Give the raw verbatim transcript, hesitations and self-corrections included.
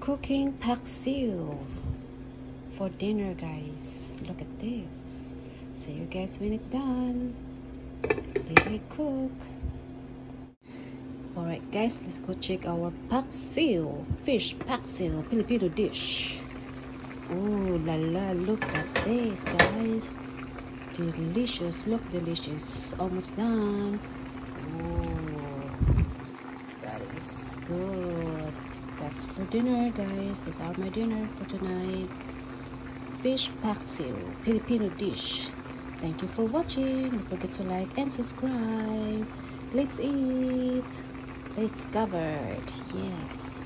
cooking paksiw for dinner, guys. Look at this. See you guys when it's done. Let it cook. Alright guys, let's go check our paksiw, fish paksiw, Filipino dish. Oh la la, look at this, guys. Delicious, look delicious. Almost done. Oh, that is good. That's for dinner, guys. These are my dinner for tonight. Fish paksiw, Filipino dish. Thank you for watching. Don't forget to like and subscribe. Let's eat. It's covered. Yes.